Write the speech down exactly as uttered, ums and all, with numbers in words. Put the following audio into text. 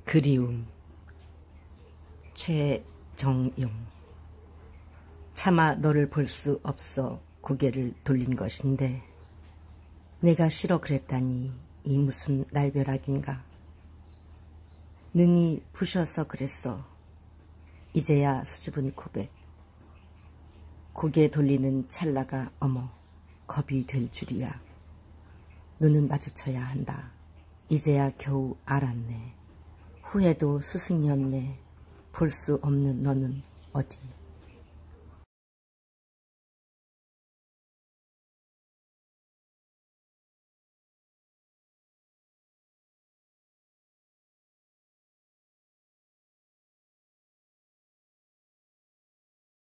그리움. 최정용. 차마 너를 볼 수 없어 고개를 돌린 것인데 내가 싫어 그랬다니 이 무슨 날벼락인가. 능이 부셔서 그랬어. 이제야 수줍은 고백. 고개 돌리는 찰나가 어머 겁이 될 줄이야. 눈은 마주쳐야 한다. 이제야 겨우 알았네. 후회도 스승이었네. 볼 수 없는 너는 어디.